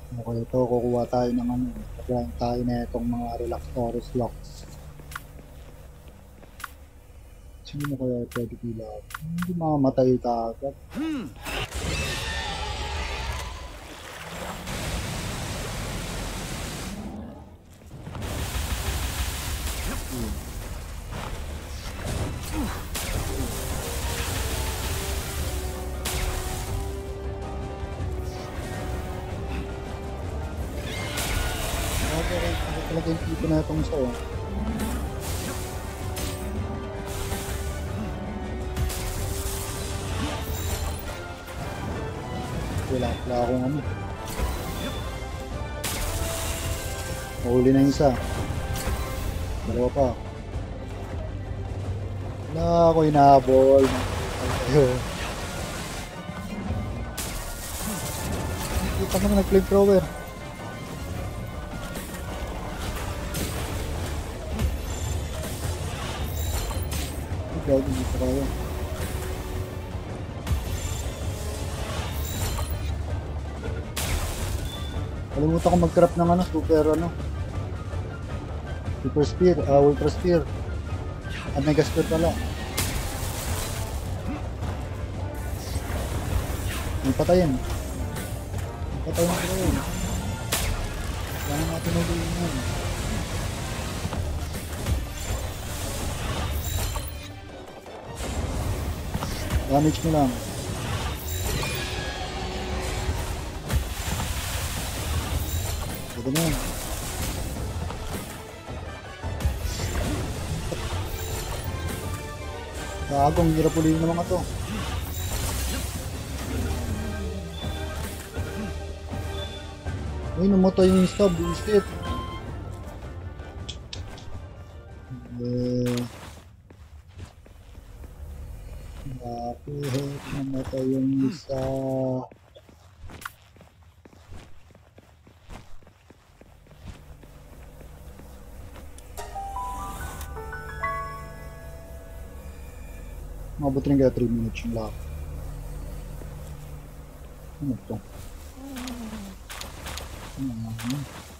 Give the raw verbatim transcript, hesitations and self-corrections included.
Okay, ito kukuha tayo ng ano, grind tayo na itong mga Relaxorus locks. Sino mo kaya pwede pila? Hindi mamamatay ka agad. Hmm. Talaga yung tipo na itong isa eh. Wala, wala akong ano. Mahuli na yung isa. Dalawa pa. Wala ako inahabol. Ayun. Kita mo na nag-flamethrower. Gawin dito kaya. Kalimutan ko mag-craft ng ano, super ano. Super spear, uh, ultra spear. At mega spear pala. May patayin. May patayin ko rin. Kailangan natin ulihin yan. Damage mo lang. Pwede na yan. Gagong hirap ulihin ng mga to. Uy, namatay yung stab, yung step. Eh... Bakit namatay yung isa? Mabot rin kaya three minutes yung lock. Ano ito? Ano?